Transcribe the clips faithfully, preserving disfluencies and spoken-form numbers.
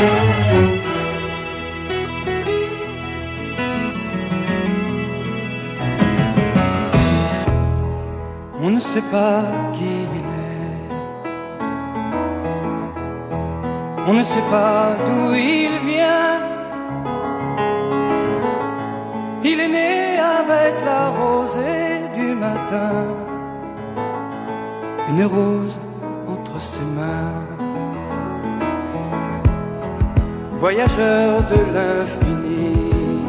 On ne sait pas qui il est, on ne sait pas d'où il vient. Il est né avec la rosée du matin, une rose entre ses mains. Voyageur de l'infini,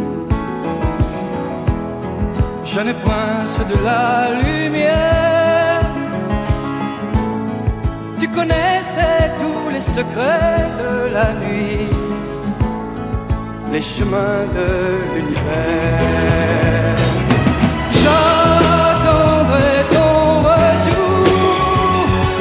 jeune prince de la lumière, tu connaissais tous les secrets de la nuit, les chemins de l'univers. J'attendrai ton retour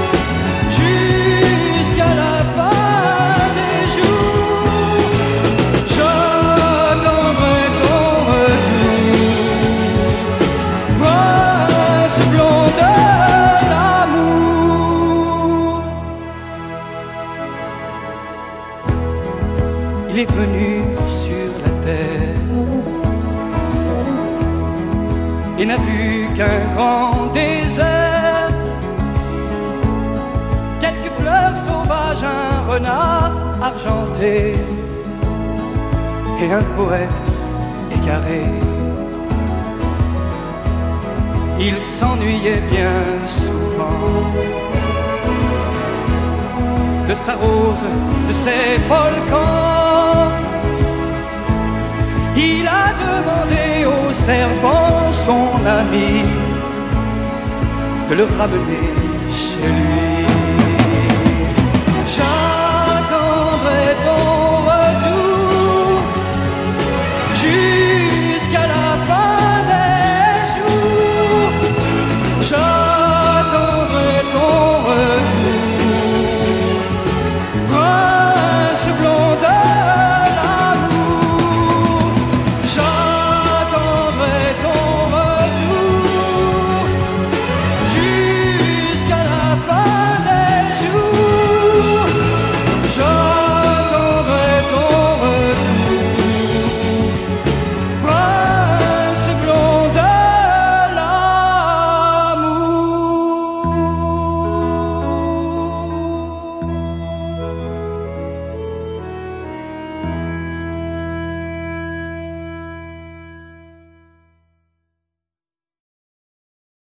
jusqu'à la fin des jours. J'attendrai ton retour, prince blond de l'amour. Il est venu sur la terre et n'a vu qu'un grand désert, quelques fleurs sauvages, un renard argenté et un poète égaré. Il s'ennuyait bien souvent de sa rose, de ses volcans. Il a demandé au serpent, son ami, de le ramener chez lui.